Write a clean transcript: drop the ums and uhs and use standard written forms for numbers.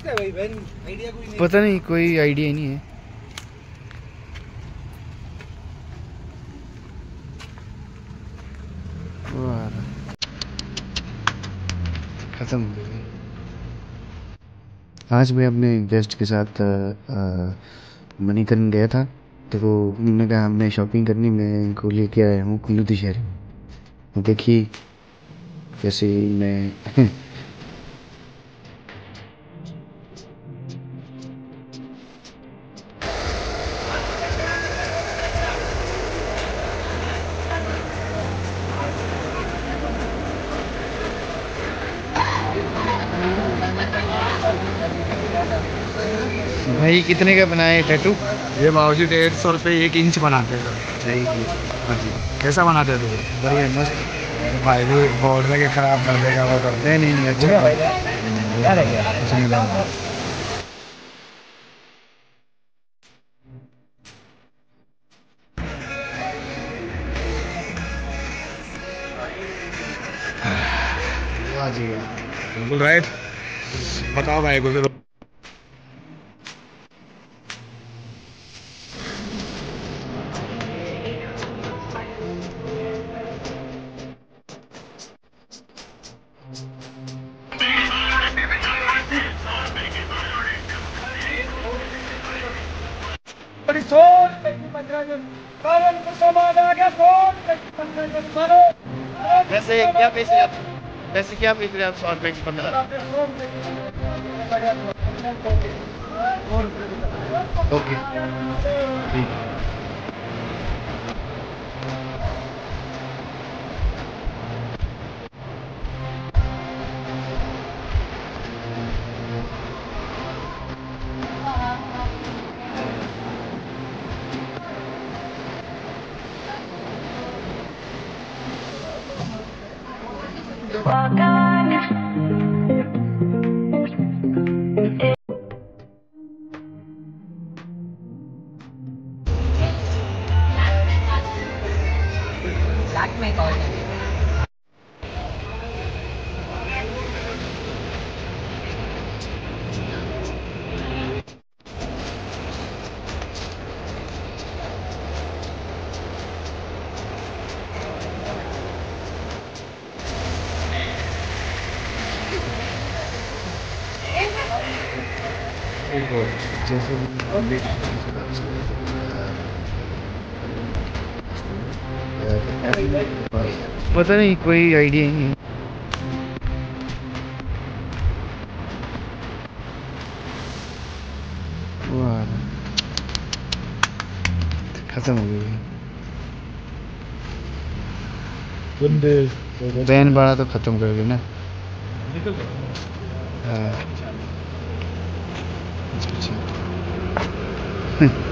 किसका है भाई वैन? आइडिया कोई नहीं? पता नहीं, कोई आइडिया ही नहीं है। खत्म हो गई। आज मैं अपने गेस्ट के साथ मणिकरण गया था, तो उन्होंने कहा हमने शॉपिंग करनी, मैं इनको लेके आया हूँ कुल्लू दशहरे। देखिए कैसे मैं भाई कितने का बनाए टैटू? ये बाबूजी 150 रुपये 1 इंच बनाते हैं। सही है। हाँ जी। कैसा बनाते थे? बढ़िया मस्त। भाई भी बोर्ड में खराब कर देगा वो तो। नहीं अच्छा क्या रह गया? कुछ नहीं लेना। हाँ जी। बिल्कुल राइट। बताओ भाई को। वैसे क्या बेच रहे हैं आप? 100 रुपये की 15। ओके ठीक है। जैसे पता नहीं, कोई आइडिया ही नहीं है। खत्म हो गई। बैन बड़ा तो खत्म कर गई ना। हाँ। अच्छा।